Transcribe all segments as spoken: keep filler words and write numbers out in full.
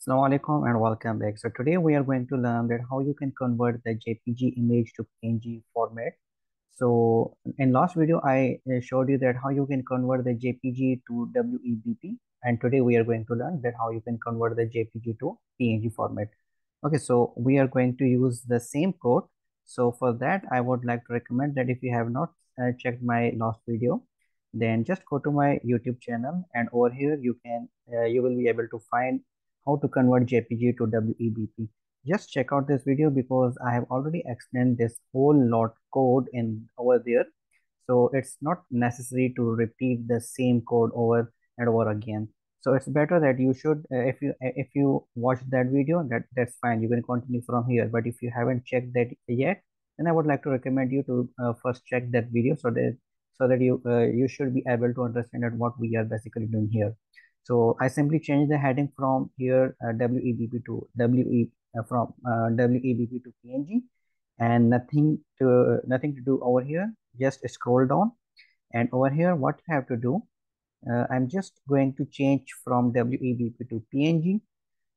Assalamu alaikum and welcome back. So today we are going to learn that how you can convert the J P G image to P N G format. So in last video I uh, showed you that how you can convert the J P G to W E B P, and today we are going to learn that how you can convert the J P G to P N G format. Okay, so we are going to use the same code. So for that I would like to recommend that if you have not uh, checked my last video, then just go to my YouTube channel, and over here you can uh, you will be able to find how to convert J P G to W E B P. Just check out this video because I have already explained this whole lot code in over there. So it's not necessary to repeat the same code over and over again. So it's better that you should, uh, if you uh, if you watch that video, that that's fine. You can continue from here. But if you haven't checked that yet, then I would like to recommend you to uh, first check that video so that so that you uh, you should be able to understand that what we are basically doing here. So I simply change the heading from here uh, W E B P to W E uh, from uh, W E B P to P N G, and nothing to uh, nothing to do over here. Just scroll down, and over here what you have to do, uh, I'm just going to change from W E B P to P N G,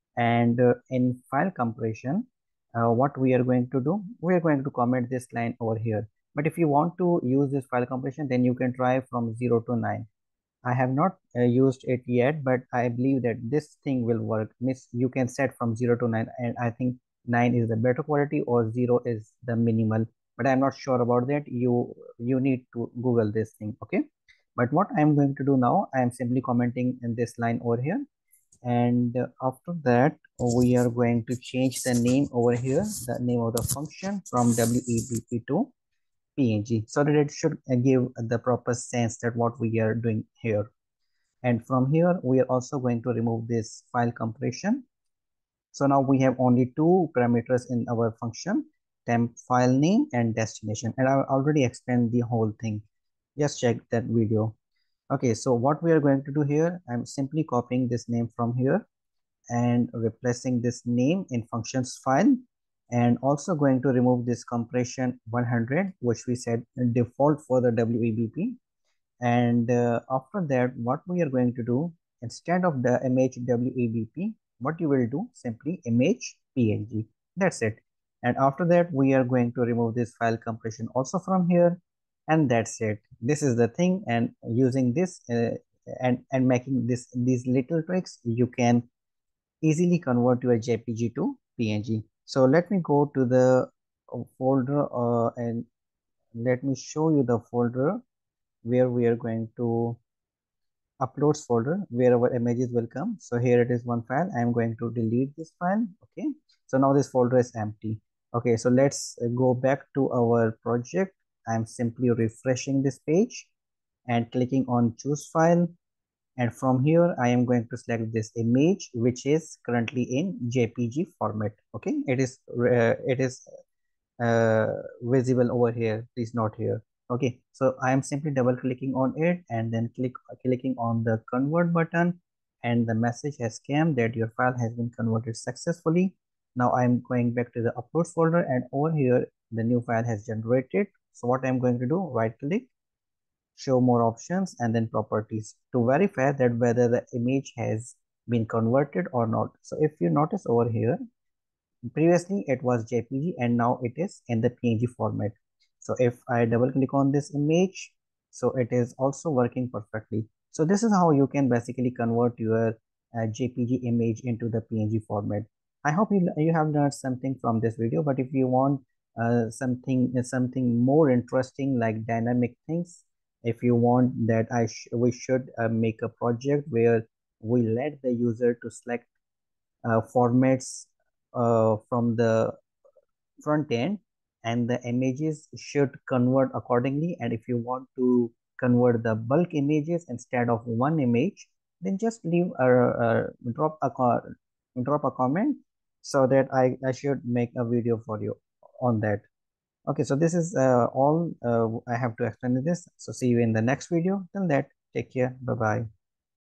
and uh, in file compression, uh, what we are going to do, we are going to comment this line over here. But if you want to use this file compression, then you can try from zero to nine. I have not uh, used it yet, but I believe that this thing will work. Miss, you can set from zero to nine, and I think nine is the better quality or zero is the minimal. But I'm not sure about that. You you need to Google this thing, okay? But what I'm going to do now, I am simply commenting in this line over here, and uh, after that we are going to change the name over here, the name of the function from W E B P to P N G, so that it should uh, give the proper sense that what we are doing here. And from here we are also going to remove this file compression. So now we have only two parameters in our function, temp file name and destination, and I already explained the whole thing. Just check that video. Okay, so what we are going to do here, I'm simply copying this name from here and replacing this name in functions file, and also going to remove this compression one hundred, which we said default for the W E B P. And uh, after that, what we are going to do, instead of the image W E B P, what you will do, simply image P N G. That's it. And after that, we are going to remove this file compression also from here, and that's it. This is the thing. And using this uh, and and making this these little tricks, you can easily convert your J P G to P N G. So let me go to the uh, folder uh, and let me show you the folder where we are going to uploads folder where our images will come. So here it is one file. I am going to delete this file. Okay, so now this folder is empty. Okay, so let's go back to our project. I'm simply refreshing this page and clicking on choose file, and from here I am going to select this image which is currently in J P G format. Okay, it is uh, it is uh, visible over here, please not here. Okay, so I am simply double clicking on it and then click clicking on the convert button, and the message has come that your file has been converted successfully. Now I am going back to the uploads folder, and over here the new file has generated. So what I'm going to do, right click, show more options, and then properties to verify that whether the image has been converted or not. So if you notice over here, previously it was J P G and now it is in the P N G format. So if I double click on this image, so it is also working perfectly. So this is how you can basically convert your uh, J P G image into the P N G format. I hope you, you have learned something from this video, but if you want uh, something something more interesting like dynamic things, if you want that I sh we should uh, make a project where we let the user to select uh, formats uh, from the front end, and the images should convert accordingly. And if you want to convert the bulk images instead of one image, then just leave a, a drop a drop a comment so that I, I should make a video for you on that. Okay, so this is uh, all uh, I have to explain in this. So see you in the next video. Till that, take care. Bye bye.